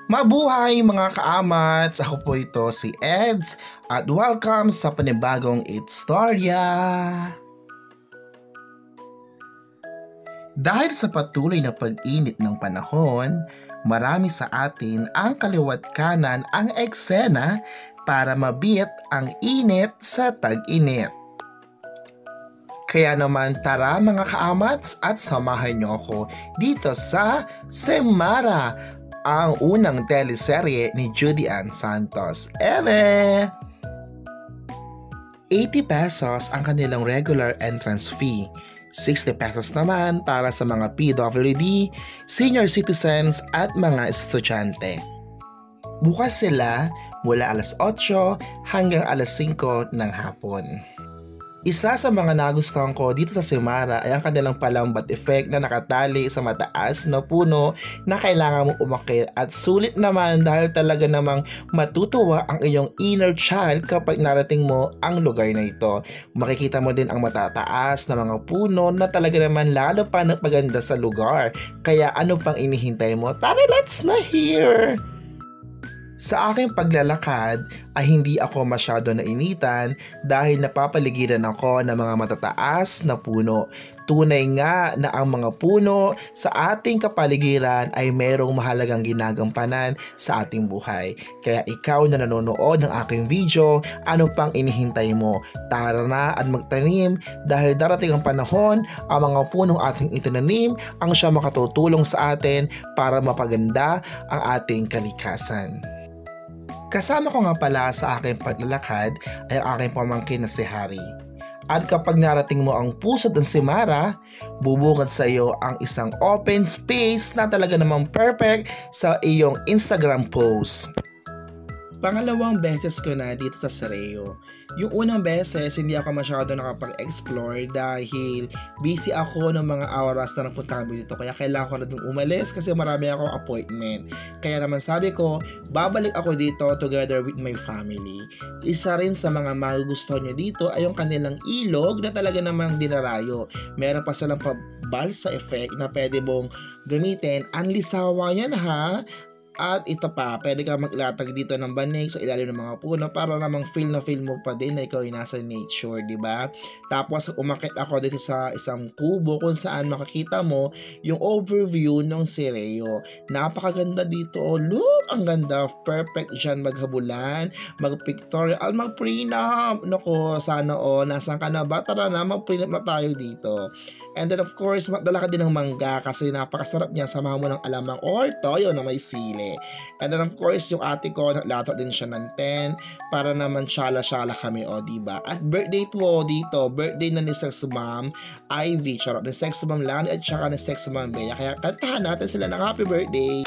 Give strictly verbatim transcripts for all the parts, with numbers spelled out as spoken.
Mabuhay mga kaamats! Ako po ito si Eds at welcome sa panibagong Itstorya! Dahil sa patuloy na pag-init ng panahon, marami sa atin ang kaliwat kanan ang eksena para mabit ang init sa tag-init. Kaya naman tara mga kaamats at samahan niyo ako dito sa Semara, ang unang teleserye ni Judy Ann Santos. Eme! eighty pesos ang kanilang regular entrance fee. sixty pesos naman para sa mga P W D, senior citizens at mga estudyante. Bukas sila mula alas otso hanggang alas singko ng hapon. Isa sa mga nagustuhan ko dito sa Semara ay ang kanilang palambat effect na nakatali sa mataas na puno na kailangan mong umakyat, at sulit naman dahil talaga namang matutuwa ang iyong inner child kapag narating mo ang lugar na ito. Makikita mo din ang matataas na mga puno na talaga naman lalo pa nagpaganda sa lugar. Kaya ano pang inihintay mo? Tara, let's na here! Sa aking paglalakad ay hindi ako masyado nainitan dahil napapaligiran ako ng mga matataas na puno. Tunay nga na ang mga puno sa ating kapaligiran ay mayroong mahalagang ginagampanan sa ating buhay. Kaya ikaw na nanonood ng aking video, ano pang inihintay mo? Tara na at magtanim dahil darating ang panahon, ang mga punong ating itinanim ang siya makatutulong sa atin para mapaganda ang ating kalikasan. Kasama ko nga pala sa aking paglalakad ay ang aking pamangkin na si Harry. At kapag narating mo ang pusod ng Semara, bubungad sa iyo ang isang open space na talaga namang perfect sa iyong Instagram post. Pangalawang beses ko na dito sa Sereo. Yung unang beses, hindi ako masyado nakapag-explore dahil busy ako ng mga oras na napunta kami dito. Kaya kailangan ko na dun umalis kasi marami akong appointment. Kaya naman sabi ko, babalik ako dito together with my family. Isa rin sa mga magugustuhan nyo dito ay yung kanilang ilog na talaga namang dinarayo. Meron pa silang pa-balsa effect na pwede mong gamitin. Ang lisawa yan ha! At ito pa, pwede ka maglatag dito ng banig sa ilalim ng mga puno para namang feel na feel mo pa din na ikaw ay nasa nature, di ba? Tapos umakit ako dito sa isang kubo kung saan makikita mo yung overview ng Sereo. Napakaganda dito. Oh, look, ang ganda. Perfect dyan maghabulan, mag-pictorial, mag-prenup. Nako, sana oh, nasan ka na ba? Tara na, mag-prenup na tayo dito. And then of course, magdala ka din ng mangga kasi napakasarap niya. Samahan mo ng alamang or toyo na may sili. And then of course, yung ate ko, naglato din siya ng ten para naman syala-syala kami, o diba? At birthday to dito, birthday na ni Sex Mom Ivy, charot, ni Sex Mom Lani at saka ni Sex Mom Bea. Kaya kantahan natin sila ng happy birthday.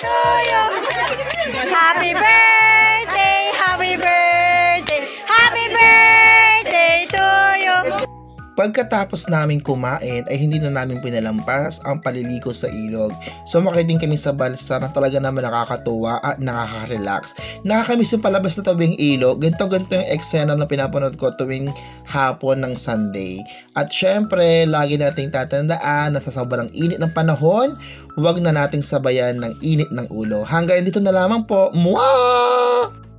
Happy birthday, happy birthday, happy birthday to you. Pagkatapos namin kumain ay hindi na namin pinalampas ang paliligo sa ilog. So makiting kami sa balsa na talaga naman nakakatuwa at nakaka-relax. Nakakamiss yung palabas na tabing ilog. Ganto-ganto yung eksena na pinapanood ko tuwing hapon ng Sunday. At syempre, lagi nating tatandaan na sa sobrang init ng panahon, huwag na nating sabayan ng init ng ulo. Hanggang dito na lamang po. Mwah!